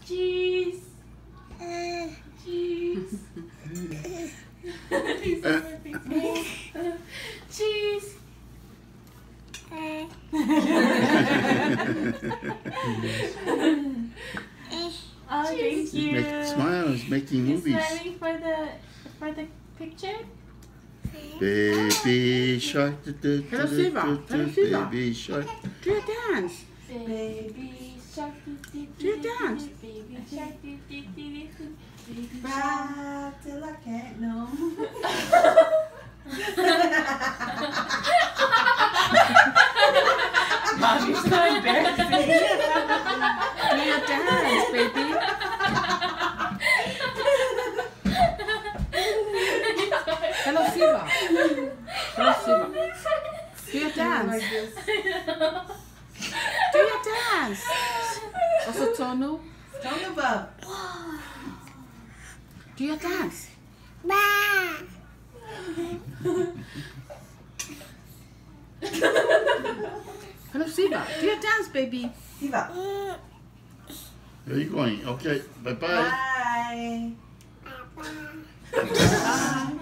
Cheese. Cheese. Cheese. Oh, thank you. Smile. He's making movies. Smiling for the picture. Baby shark. Hello, Siva. Hello, Siva. Baby shark. Do your dance. Baby shark. Do your dance. Baby shark. Baby Ride till I can't no more. Mom, you're so embarrassing. Do your dance, baby. Hello, Siva. Hello, Siva. Do your dance. Do your dance. Also, Tonu. Tonu Bob. Do your dance. Hello, Siva. Do your dance, baby. Siva. Where are you going? Okay. Bye-bye. Bye. Bye.